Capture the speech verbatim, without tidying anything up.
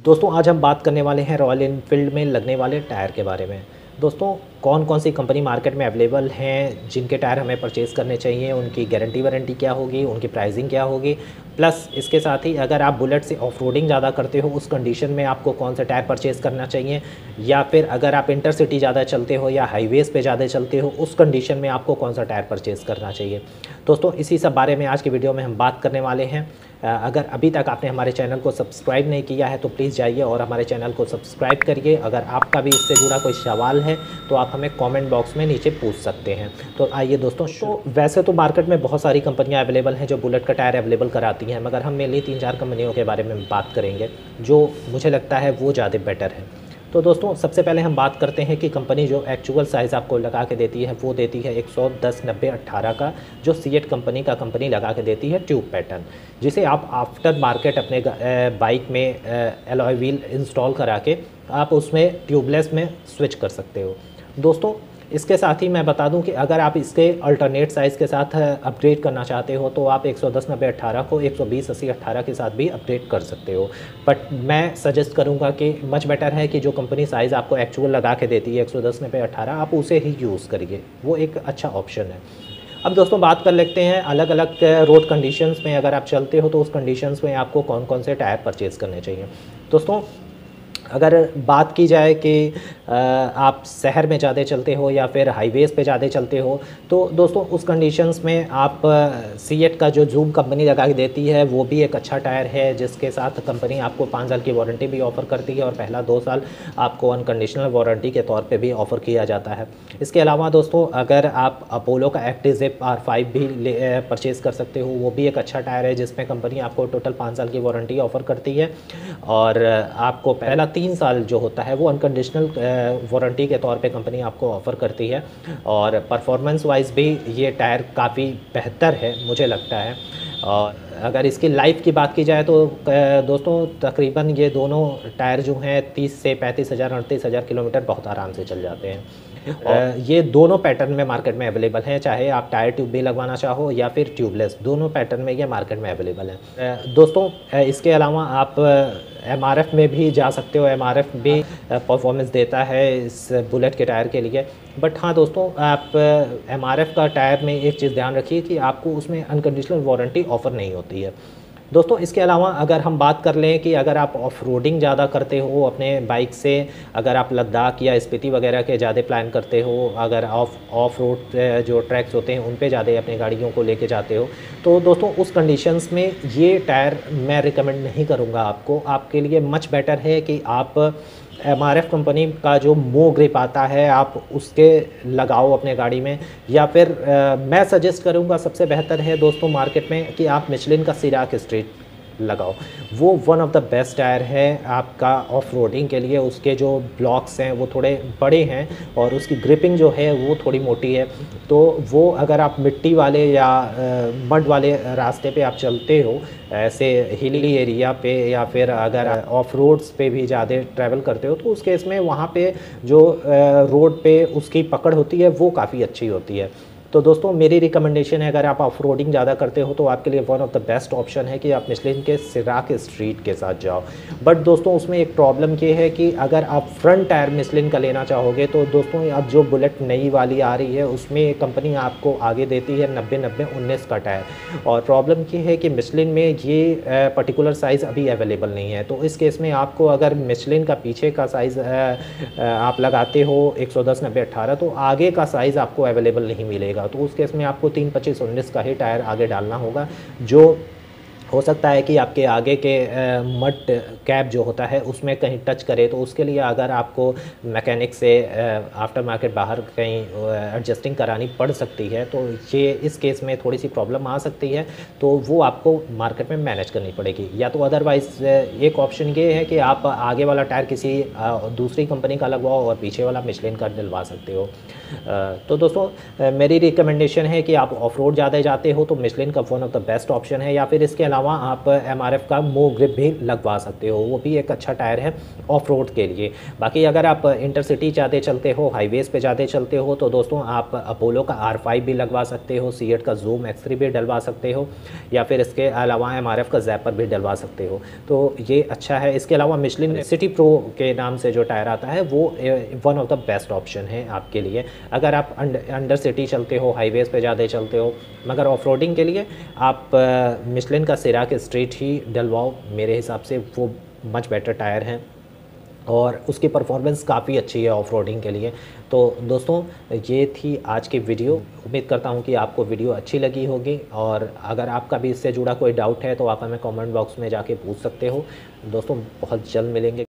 दोस्तों आज हम बात करने वाले हैं रॉयल एनफील्ड में लगने वाले टायर के बारे में। दोस्तों कौन कौन सी कंपनी मार्केट में अवेलेबल हैं जिनके टायर हमें परचेज़ करने चाहिए, उनकी गारंटी वारंटी क्या होगी, उनकी प्राइसिंग क्या होगी, प्लस इसके साथ ही अगर आप बुलेट से ऑफ रोडिंग ज़्यादा करते हो उस कंडीशन में आपको कौन सा टायर परचेज़ करना चाहिए, या फिर अगर आप इंटरसिटी ज़्यादा चलते हो या हाईवेज़ पे ज़्यादा चलते हो उस कंडीशन में आपको कौन सा टायर परचेज़ करना चाहिए। दोस्तों इसी सब बारे में आज की वीडियो में हम बात करने वाले हैं। अगर अभी तक आपने हमारे चैनल को सब्सक्राइब नहीं किया है तो प्लीज़ जाइए और हमारे चैनल को सब्सक्राइब करिए। अगर आपका भी इससे जुड़ा कोई सवाल है तो आप हमें कमेंट बॉक्स में नीचे पूछ सकते हैं। तो आइए दोस्तों, तो वैसे तो मार्केट में बहुत सारी कंपनियां अवेलेबल हैं जो बुलेट का टायर अवेलेबल कराती हैं, मगर हम मेनली तीन चार कंपनियों के बारे में बात करेंगे जो मुझे लगता है वो ज़्यादा बेटर है। तो दोस्तों सबसे पहले हम बात करते हैं कि कंपनी जो एक्चुअल साइज़ आपको लगा के देती है वो देती है एक सौ दस नब्बे अट्ठारह का, जो सीएट कंपनी का कंपनी लगा के देती है ट्यूब पैटर्न, जिसे आप आफ्टर मार्केट अपने बाइक में एलॉय व्हील इंस्टॉल करा के आप उसमें ट्यूबलेस में स्विच कर सकते हो। दोस्तों इसके साथ ही मैं बता दूं कि अगर आप इसके अल्टरनेट साइज़ के साथ अपग्रेड करना चाहते हो तो आप एक सौ दस नब्बे अट्ठारह को एक सौ बीस अस्सी अट्ठारह के साथ भी अपग्रेड कर सकते हो। बट मैं सजेस्ट करूंगा कि मच बेटर है कि जो कंपनी साइज़ आपको एक्चुअल लगा के देती है एक सौ दस नब्बे अट्ठारह, आप उसे ही यूज़ करिए, वो एक अच्छा ऑप्शन है। अब दोस्तों बात कर लेते हैं अलग अलग रोड कंडीशंस में अगर आप चलते हो तो उस कंडीशंस में आपको कौन कौन से टायर परचेज़ करने चाहिए। दोस्तों अगर बात की जाए कि आप शहर में ज़्यादा चलते हो या फिर हाईवेज़ पे ज़्यादा चलते हो तो दोस्तों उस कंडीशंस में आप सीएट का जो जूम कंपनी लगा के देती है वो भी एक अच्छा टायर है, जिसके साथ कंपनी आपको पाँच साल की वारंटी भी ऑफ़र करती है और पहला दो साल आपको अनकंडीशनल वारंटी के तौर पे भी ऑफ़र किया जाता है। इसके अलावा दोस्तों अगर आप अपोलो का एक्टिव आर फाइव भी परचेज़ कर सकते हो, वो भी एक अच्छा टायर है जिसमें कंपनी आपको टोटल पाँच साल की वारंटी ऑफ़र करती है और आपको पहला तीन साल जो होता है वो अनकंडीशनल वारंटी के तौर पे कंपनी आपको ऑफ़र करती है और परफॉर्मेंस वाइज भी ये टायर काफ़ी बेहतर है मुझे लगता है। और अगर इसकी लाइफ की बात की जाए तो दोस्तों तकरीबन ये दोनों टायर जो हैं तीस से पैंतीस हज़ार अड़तीस हज़ार किलोमीटर बहुत आराम से चल जाते हैं और ये दोनों पैटर्न में मार्केट में अवेलेबल हैं, चाहे आप टायर ट्यूब भी लगवाना चाहो या फिर ट्यूबलेस, दोनों पैटर्न में ये मार्केट में अवेलेबल है। दोस्तों इसके अलावा आप एमआरएफ में भी जा सकते हो, एमआरएफ भी परफॉर्मेंस देता है इस बुलेट के टायर के लिए। बट हाँ दोस्तों आप एमआरएफ का टायर में एक चीज़ ध्यान रखिए कि आपको उसमें अनकंडीशनल वारंटी ऑफ़र नहीं होती है। दोस्तों इसके अलावा अगर हम बात कर लें कि अगर आप ऑफ रोडिंग ज़्यादा करते हो अपने बाइक से, अगर आप लद्दाख या स्पीति वगैरह के ज़्यादा प्लान करते हो, अगर ऑफ ऑफ रोड जो ट्रैक्स होते हैं उन पे ज़्यादा अपनी गाड़ियों को लेके जाते हो तो दोस्तों उस कंडीशंस में ये टायर मैं रिकमेंड नहीं करूँगा आपको। आपके लिए मच बेटर है कि आप एमआरएफ कंपनी का जो मो ग्रिप आता है आप उसके लगाओ अपने गाड़ी में, या फिर आ, मैं सजेस्ट करूंगा सबसे बेहतर है दोस्तों मार्केट में कि आप मिशलिन का सिराक स्ट्रीट लगाओ। वो one of the best tyre है आपका ऑफ रोडिंग के लिए। उसके जो ब्लॉक्स हैं वो थोड़े बड़े हैं और उसकी ग्रिपिंग जो है वो थोड़ी मोटी है, तो वो अगर आप मिट्टी वाले या मड वाले रास्ते पे आप चलते हो, ऐसे हिली एरिया पे या फिर अगर ऑफ रोड्स पे भी ज़्यादा ट्रैवल करते हो तो उस केस में वहाँ पे जो रोड पे उसकी पकड़ होती है वो काफ़ी अच्छी होती है। तो दोस्तों मेरी रिकमेंडेशन है अगर आप ऑफ रोडिंग ज़्यादा करते हो तो आपके लिए one of the best option है कि आप मिशलिन के सिराक स्ट्रीट के साथ जाओ। बट दोस्तों उसमें एक प्रॉब्लम ये है कि अगर आप फ्रंट टायर मिशलिन का लेना चाहोगे तो दोस्तों अब जो बुलेट नई वाली आ रही है उसमें कंपनी आपको आगे देती है नब्बे नब्बे उन्नीस का टायर, और प्रॉब्लम ये है कि मिशलिन में ये पर्टिकुलर साइज़ अभी अवेलेबल नहीं है। तो इस केस में आपको अगर मिशलिन का पीछे का साइज़ आप लगाते हो एक सौ दस नब्बे अट्ठारह तो आगे का साइज़ आपको अवेलेबल नहीं मिलेगा। तो उस केस में आपको तीन पच्चीस उन्नीस का ही टायर आगे डालना होगा, जो हो सकता है कि आपके आगे के मड कैप जो होता है उसमें कहीं टच करे। तो उसके लिए अगर आपको मैकेनिक से आफ्टर मार्केट बाहर कहीं एडजस्टिंग करानी पड़ सकती है तो ये इस केस में थोड़ी सी प्रॉब्लम आ सकती है, तो वो आपको मार्केट में मैनेज करनी पड़ेगी। या तो अदरवाइज़ एक ऑप्शन ये है कि आप आगे वाला टायर किसी दूसरी कंपनी का लगवाओ और पीछे वाला मिशलिन का डलवा सकते हो। तो दोस्तों मेरी रिकमेंडेशन है कि आप ऑफ रोड ज़्यादा जाते हो तो मिशलिन का one of the best option है, या फिर इसके अलावा आप एम आर एफ का मूव ग्रिप भी लगवा सकते हो, वो भी एक अच्छा टायर है ऑफ रोड के लिए। बाकी अगर आप इंटरसिटी ज़्यादा चलते हो, हाईवेज़ पे ज़्यादा चलते हो, तो दोस्तों आप अपोलो का आर फाइव भी लगवा सकते हो, सीएट का जूम एक्स थ्री भी डलवा सकते हो, या फिर इसके अलावा एम आर एफ का जैपर भी डलवा सकते हो। तो ये अच्छा है। इसके अलावा मिशलिन सिटी प्रो के नाम से जो टायर आता है वो one of the best option है आपके लिए। अगर आप अंडर सिटी चलते हो, हाईवेज़ पे ज़्यादा चलते हो, मगर ऑफ रोडिंग के लिए आप मिशलिन का सिराक स्ट्रीट ही डलवाओ, मेरे हिसाब से वो मच बेटर टायर हैं और उसकी परफॉर्मेंस काफ़ी अच्छी है ऑफ रोडिंग के लिए। तो दोस्तों ये थी आज की वीडियो। उम्मीद करता हूँ कि आपको वीडियो अच्छी लगी होगी, और अगर आपका भी इससे जुड़ा कोई डाउट है तो आप हमें कमेंट बॉक्स में जाके पूछ सकते हो। दोस्तों बहुत जल्द मिलेंगे।